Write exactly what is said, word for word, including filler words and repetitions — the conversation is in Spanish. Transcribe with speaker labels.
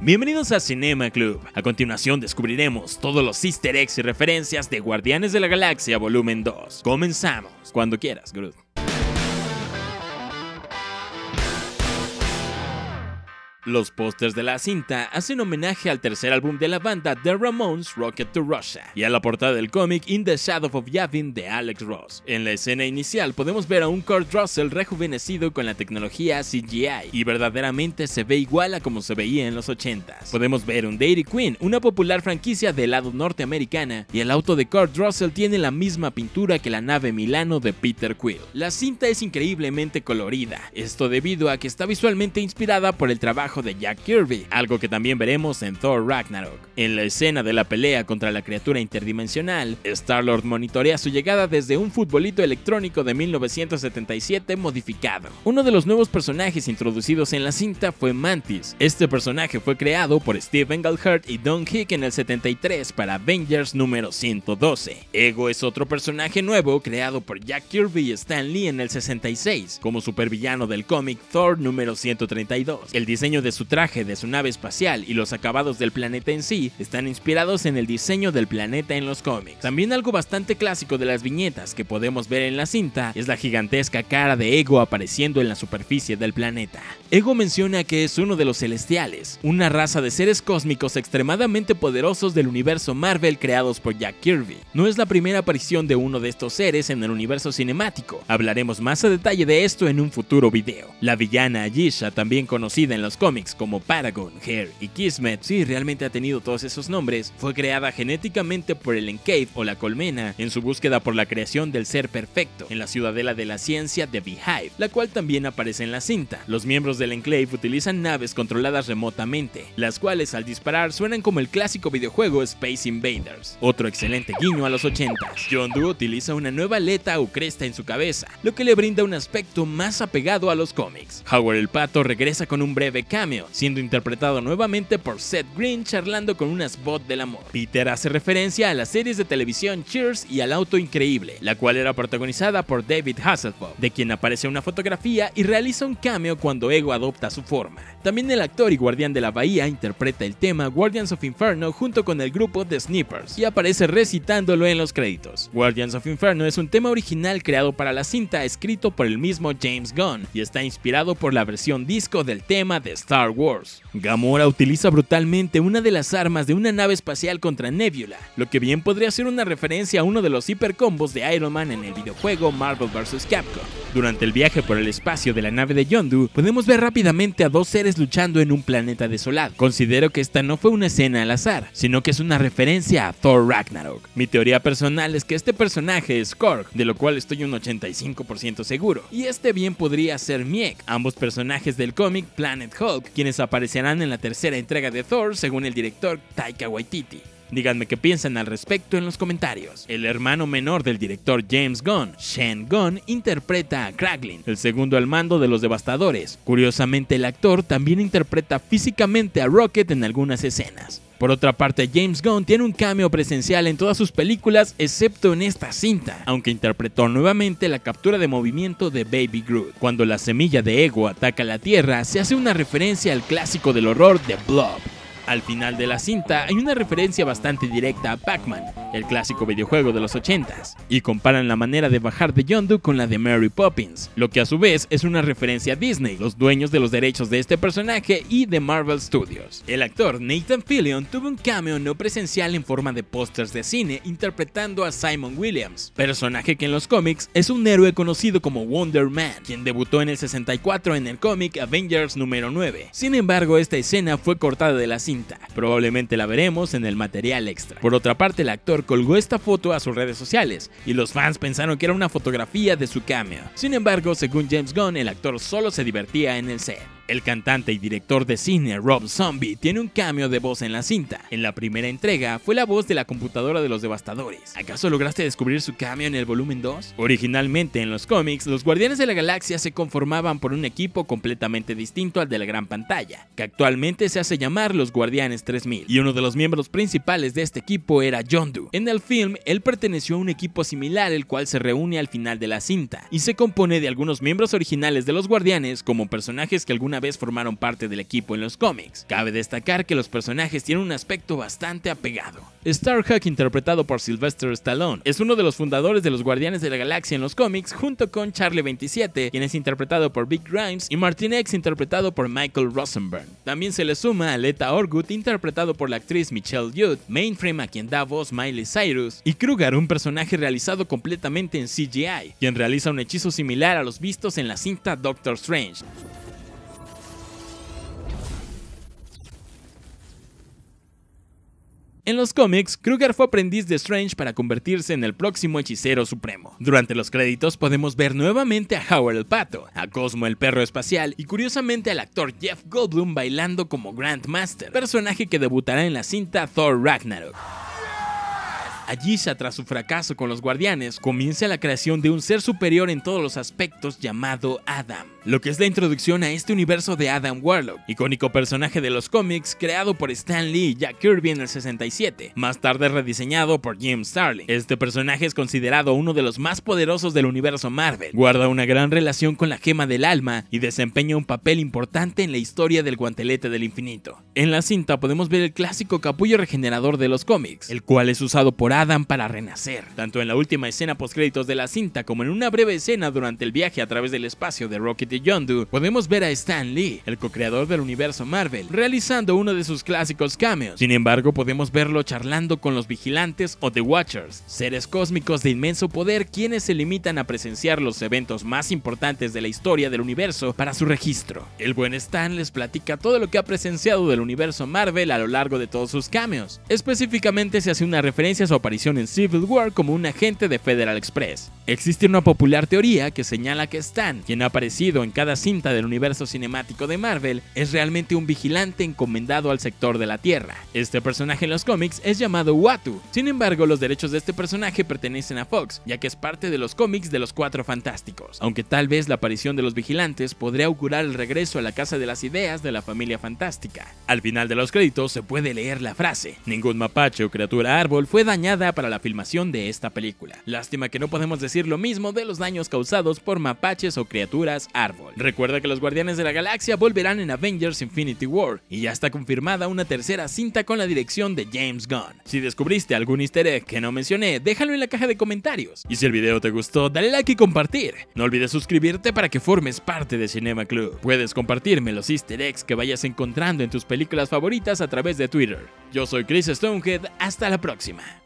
Speaker 1: Bienvenidos a Cinema Club. A continuación descubriremos todos los easter eggs y referencias de Guardianes de la Galaxia Volumen dos. Comenzamos. Cuando quieras, Groot. Los pósters de la cinta hacen homenaje al tercer álbum de la banda The Ramones, Rocket to Russia, y a la portada del cómic In the Shadow of Yavin de Alex Ross. En la escena inicial podemos ver a un Kurt Russell rejuvenecido con la tecnología C G I, y verdaderamente se ve igual a como se veía en los ochentas. Podemos ver un Dairy Queen, una popular franquicia del lado norteamericana, y el auto de Kurt Russell tiene la misma pintura que la nave Milano de Peter Quill. La cinta es increíblemente colorida, esto debido a que está visualmente inspirada por el trabajo de Jack Kirby, algo que también veremos en Thor Ragnarok. En la escena de la pelea contra la criatura interdimensional, Star-Lord monitorea su llegada desde un futbolito electrónico de mil novecientos setenta y siete modificado. Uno de los nuevos personajes introducidos en la cinta fue Mantis. Este personaje fue creado por Steve Englehart y Don Hick en el setenta y tres para Avengers número ciento doce. Ego es otro personaje nuevo creado por Jack Kirby y Stan Lee en el sesenta y seis, como supervillano del cómic Thor número ciento treinta y dos. El diseño de su traje, de su nave espacial y los acabados del planeta en sí están inspirados en el diseño del planeta en los cómics. También algo bastante clásico de las viñetas que podemos ver en la cinta es la gigantesca cara de Ego apareciendo en la superficie del planeta. Ego menciona que es uno de los celestiales, una raza de seres cósmicos extremadamente poderosos del universo Marvel creados por Jack Kirby. No es la primera aparición de uno de estos seres en el universo cinemático, hablaremos más a detalle de esto en un futuro video. La villana Ayesha, también conocida en los cómics como Paragon, Hair y Kismet, si realmente ha tenido todos esos nombres, fue creada genéticamente por el Enclave o la Colmena en su búsqueda por la creación del ser perfecto en la ciudadela de la ciencia de Beehive, la cual también aparece en la cinta. Los miembros del Enclave utilizan naves controladas remotamente, las cuales al disparar suenan como el clásico videojuego Space Invaders. Otro excelente guiño a los ochentas. Yondu utiliza una nueva aleta o cresta en su cabeza, lo que le brinda un aspecto más apegado a los cómics. Howard el Pato regresa con un breve cameo, siendo interpretado nuevamente por Seth Green charlando con unas bots del amor. Peter hace referencia a las series de televisión Cheers y al Auto Increíble, la cual era protagonizada por David Hasselhoff, de quien aparece una fotografía y realiza un cameo cuando Ego adopta su forma. También el actor y guardián de la bahía interpreta el tema Guardians of Inferno junto con el grupo The Snippers y aparece recitándolo en los créditos. Guardians of Inferno es un tema original creado para la cinta escrito por el mismo James Gunn y está inspirado por la versión disco del tema de Star Wars. Gamora utiliza brutalmente una de las armas de una nave espacial contra Nebula, lo que bien podría ser una referencia a uno de los hipercombos de Iron Man en el videojuego Marvel versus. Capcom. Durante el viaje por el espacio de la nave de Yondu, podemos ver rápidamente a dos seres luchando en un planeta desolado. Considero que esta no fue una escena al azar, sino que es una referencia a Thor Ragnarok. Mi teoría personal es que este personaje es Korg, de lo cual estoy un ochenta y cinco por ciento seguro, y este bien podría ser Miek, ambos personajes del cómic Planet Hulk, quienes aparecerán en la tercera entrega de Thor según el director Taika Waititi. Díganme qué piensan al respecto en los comentarios. El hermano menor del director James Gunn, Shen Gunn, interpreta a Kraglin, el segundo al mando de los Devastadores. Curiosamente, el actor también interpreta físicamente a Rocket en algunas escenas. Por otra parte, James Gunn tiene un cameo presencial en todas sus películas excepto en esta cinta, aunque interpretó nuevamente la captura de movimiento de Baby Groot. Cuando la semilla de Ego ataca la Tierra, se hace una referencia al clásico del horror de Blob. Al final de la cinta hay una referencia bastante directa a Pac-Man, el clásico videojuego de los ochentas, y comparan la manera de bajar de Yondu con la de Mary Poppins, lo que a su vez es una referencia a Disney, los dueños de los derechos de este personaje y de Marvel Studios. El actor Nathan Fillion tuvo un cameo no presencial en forma de pósters de cine interpretando a Simon Williams, personaje que en los cómics es un héroe conocido como Wonder Man, quien debutó en el sesenta y cuatro en el cómic Avengers número nueve. Sin embargo, esta escena fue cortada de la cinta. Probablemente la veremos en el material extra. Por otra parte, el actor colgó esta foto a sus redes sociales y los fans pensaron que era una fotografía de su cameo. Sin embargo, según James Gunn, el actor solo se divertía en el set. El cantante y director de cine Rob Zombie tiene un cameo de voz en la cinta. En la primera entrega fue la voz de la computadora de los Devastadores. ¿Acaso lograste descubrir su cameo en el volumen dos? Originalmente en los cómics, los Guardianes de la Galaxia se conformaban por un equipo completamente distinto al de la gran pantalla, que actualmente se hace llamar los Guardianes tres mil, y uno de los miembros principales de este equipo era Yondu. En el film, él perteneció a un equipo similar, el cual se reúne al final de la cinta, y se compone de algunos miembros originales de los Guardianes como personajes que alguna alguna vez formaron parte del equipo en los cómics. Cabe destacar que los personajes tienen un aspecto bastante apegado. Starhawk, interpretado por Sylvester Stallone, es uno de los fundadores de los Guardianes de la Galaxia en los cómics, junto con Charlie veintisiete, quien es interpretado por Vic Grimes, y Martin X, interpretado por Michael Rosenberg. También se le suma a Leta Orgut, interpretado por la actriz Michelle Yeoh, Mainframe, a quien da voz Miley Cyrus, y Kruger, un personaje realizado completamente en C G I, quien realiza un hechizo similar a los vistos en la cinta Doctor Strange. En los cómics, Kruger fue aprendiz de Strange para convertirse en el próximo hechicero supremo. Durante los créditos podemos ver nuevamente a Howard el Pato, a Cosmo el perro espacial y curiosamente al actor Jeff Goldblum bailando como Grandmaster, personaje que debutará en la cinta Thor Ragnarok. Agisha, tras su fracaso con los Guardianes, comienza la creación de un ser superior en todos los aspectos llamado Adam, lo que es la introducción a este universo de Adam Warlock, icónico personaje de los cómics creado por Stan Lee y Jack Kirby en el sesenta y siete, más tarde rediseñado por Jim Starlin. Este personaje es considerado uno de los más poderosos del universo Marvel, guarda una gran relación con la Gema del Alma y desempeña un papel importante en la historia del Guantelete del Infinito. En la cinta podemos ver el clásico capullo regenerador de los cómics, el cual es usado por Adam para renacer, tanto en la última escena postcréditos de la cinta como en una breve escena durante el viaje a través del espacio de Rocket y Yondu. Podemos ver a Stan Lee, el co-creador del universo Marvel, realizando uno de sus clásicos cameos. Sin embargo, podemos verlo charlando con los Vigilantes o The Watchers, seres cósmicos de inmenso poder quienes se limitan a presenciar los eventos más importantes de la historia del universo para su registro. El buen Stan les platica todo lo que ha presenciado del universo Marvel a lo largo de todos sus cameos. Específicamente se hace una referencia a su aparición en Civil War como un agente de Federal Express. Existe una popular teoría que señala que Stan, quien ha aparecido en cada cinta del universo cinemático de Marvel, es realmente un vigilante encomendado al sector de la Tierra. Este personaje en los cómics es llamado Uatu. Sin embargo, los derechos de este personaje pertenecen a Fox, ya que es parte de los cómics de los Cuatro Fantásticos, aunque tal vez la aparición de los vigilantes podría augurar el regreso a la Casa de las Ideas de la familia fantástica. Al final de los créditos se puede leer la frase: ningún mapache o criatura árbol fue dañada para la filmación de esta película. Lástima que no podemos decir lo mismo de los daños causados por mapaches o criaturas árbol. Recuerda que los Guardianes de la Galaxia volverán en Avengers Infinity War, y ya está confirmada una tercera cinta con la dirección de James Gunn. Si descubriste algún easter egg que no mencioné, déjalo en la caja de comentarios. Y si el video te gustó, dale like y compartir. No olvides suscribirte para que formes parte de Cinema Club. Puedes compartirme los easter eggs que vayas encontrando en tus películas favoritas a través de Twitter. Yo soy Chris Stonehead, hasta la próxima.